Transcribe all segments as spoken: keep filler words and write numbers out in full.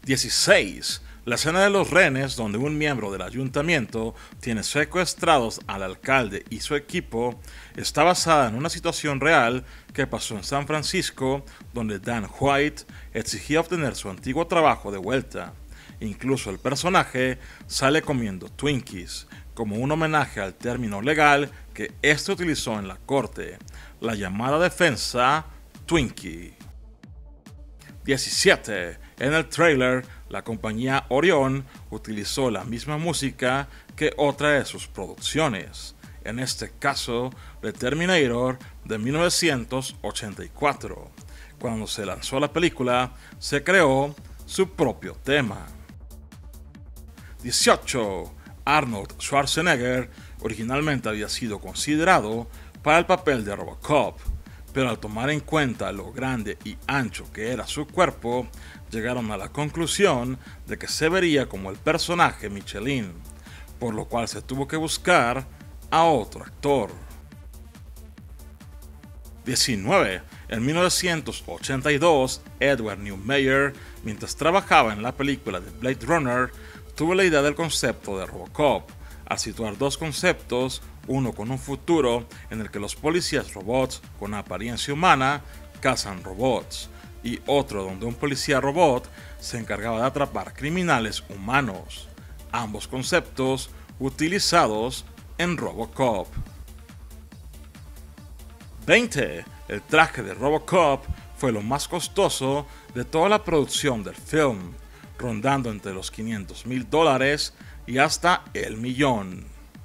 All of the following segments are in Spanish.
dieciséis. La escena de los rehenes, donde un miembro del ayuntamiento tiene secuestrados al alcalde y su equipo, está basada en una situación real que pasó en San Francisco, donde Dan White exigía obtener su antiguo trabajo de vuelta. Incluso el personaje sale comiendo Twinkies, como un homenaje al término legal que éste utilizó en la corte, la llamada defensa Twinkie. diecisiete. En el tráiler, la compañía Orion utilizó la misma música que otra de sus producciones, en este caso The Terminator de mil novecientos ochenta y cuatro. Cuando se lanzó la película, se creó su propio tema. dieciocho. Arnold Schwarzenegger originalmente había sido considerado para el papel de Robocop, pero al tomar en cuenta lo grande y ancho que era su cuerpo, llegaron a la conclusión de que se vería como el personaje Michelin, por lo cual se tuvo que buscar a otro actor. diecinueve. En mil novecientos ochenta y dos, Edward Newmayer, mientras trabajaba en la película de Blade Runner, tuvo la idea del concepto de Robocop, al situar dos conceptos, uno con un futuro en el que los policías robots con apariencia humana cazan robots, y otro donde un policía robot se encargaba de atrapar criminales humanos, ambos conceptos utilizados en Robocop. veinte. El traje de Robocop fue lo más costoso de toda la producción del film, rondando entre los quinientos mil dólares y hasta el millón.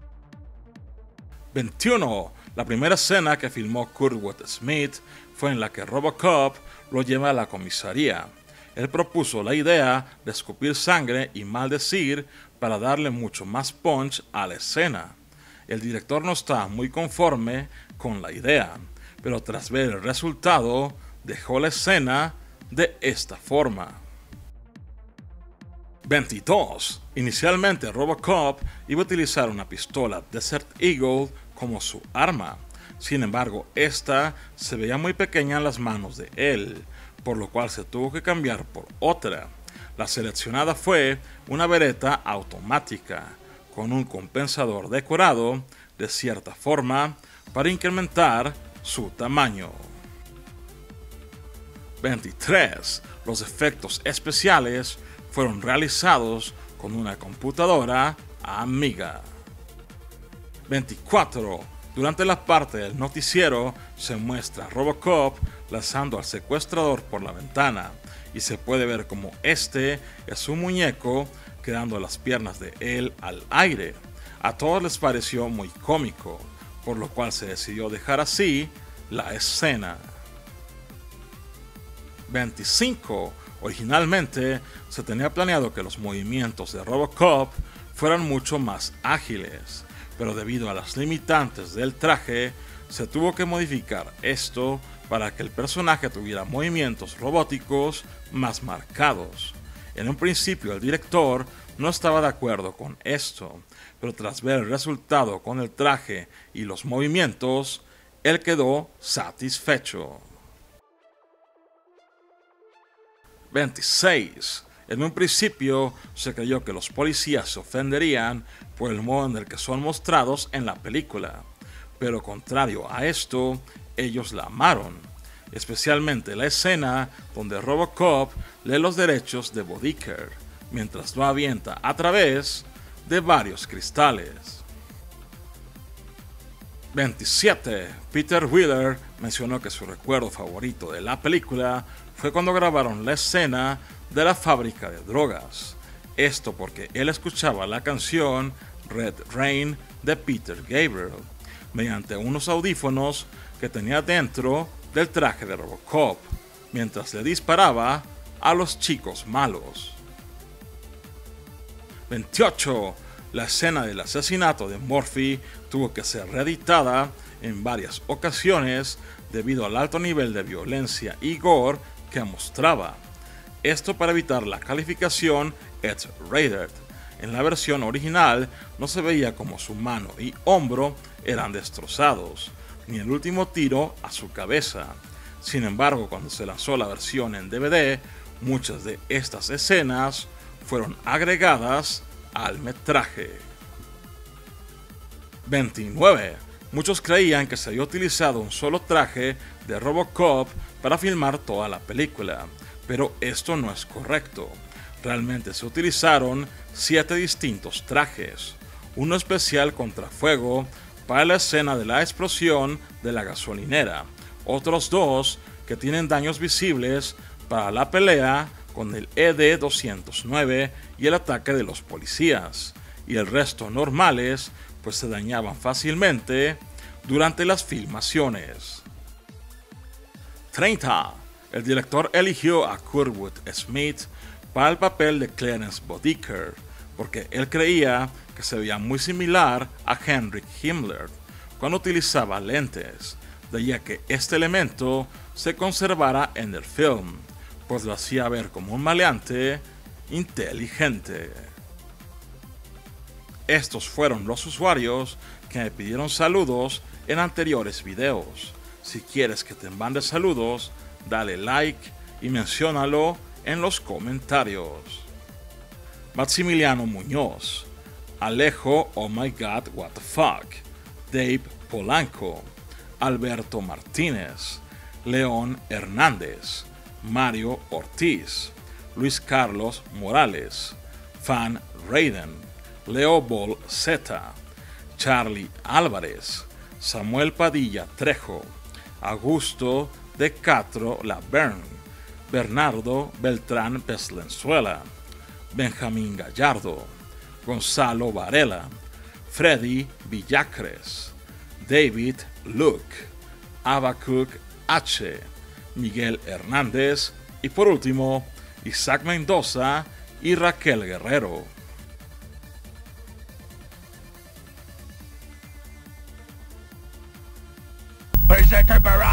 veintiuno. La primera escena que filmó Kurtwood Smith fue en la que Robocop lo lleva a la comisaría. Él propuso la idea de escupir sangre y maldecir para darle mucho más punch a la escena. El director no estaba muy conforme con la idea, pero tras ver el resultado, dejó la escena de esta forma. veintidós. Inicialmente Robocop iba a utilizar una pistola Desert Eagle como su arma. Sin embargo, esta se veía muy pequeña en las manos de él, por lo cual se tuvo que cambiar por otra. La seleccionada fue una Beretta automática, con un compensador decorado de cierta forma para incrementar su tamaño. veintitrés. Los efectos especiales fueron realizados con una computadora Amiga. veinticuatro. Durante la parte del noticiero se muestra a Robocop lanzando al secuestrador por la ventana y se puede ver como este es un muñeco quedando las piernas de él al aire. A todos les pareció muy cómico, por lo cual se decidió dejar así la escena. veinticinco. Originalmente se tenía planeado que los movimientos de Robocop fueran mucho más ágiles, pero debido a las limitantes del traje, se tuvo que modificar esto para que el personaje tuviera movimientos robóticos más marcados. En un principio el director no estaba de acuerdo con esto, pero tras ver el resultado con el traje y los movimientos, él quedó satisfecho. veintiséis. En un principio se creyó que los policías se ofenderían por el modo en el que son mostrados en la película, pero contrario a esto, ellos la amaron, especialmente la escena donde Robocop lee los derechos de Bodicker, mientras lo avienta a través de varios cristales. veintisiete. Peter Wheeler mencionó que su recuerdo favorito de la película fue cuando grabaron la escena de la fábrica de drogas. Esto porque él escuchaba la canción Red Rain de Peter Gabriel mediante unos audífonos que tenía dentro del traje de Robocop, mientras le disparaba a los chicos malos. veintiocho. La escena del asesinato de Murphy tuvo que ser reeditada en varias ocasiones debido al alto nivel de violencia y gore que mostraba. Esto para evitar la calificación X-rated. En la versión original no se veía como su mano y hombro eran destrozados, ni el último tiro a su cabeza. Sin embargo, cuando se lanzó la versión en D V D, Muchas de estas escenas fueron agregadas al metraje. veintinueve. Muchos creían que se había utilizado un solo traje de RoboCop para filmar toda la película, pero esto no es correcto. Realmente se utilizaron siete distintos trajes, uno especial contra fuego para la escena de la explosión de la gasolinera, otros dos que tienen daños visibles para la pelea con el E D doscientos nueve y el ataque de los policías, y el resto normales pues se dañaban fácilmente durante las filmaciones. treinta. El director eligió a Kurtwood Smith para el papel de Clarence Bodicker, porque él creía que se veía muy similar a Heinrich Himmler cuando utilizaba lentes, de ahí a que este elemento se conservara en el film, pues lo hacía ver como un maleante inteligente. Estos fueron los usuarios que me pidieron saludos en anteriores videos. Si quieres que te mande saludos, dale like y menciónalo en los comentarios. Maximiliano Muñoz, Alejo Oh My God What the Fuck, Dave Polanco, Alberto Martínez, León Hernández, Mario Ortiz, Luis Carlos Morales, Fan Raiden, Leo Ball Z, Charlie Álvarez, Samuel Padilla Trejo, Augusto de Castro Laverne, Bernardo Beltrán Beslenzuela, Benjamín Gallardo, Gonzalo Varela, Freddy Villacres, David Luke, Abacuc H, Miguel Hernández y por último Isaac Mendoza y Raquel Guerrero. Berserker Barrage!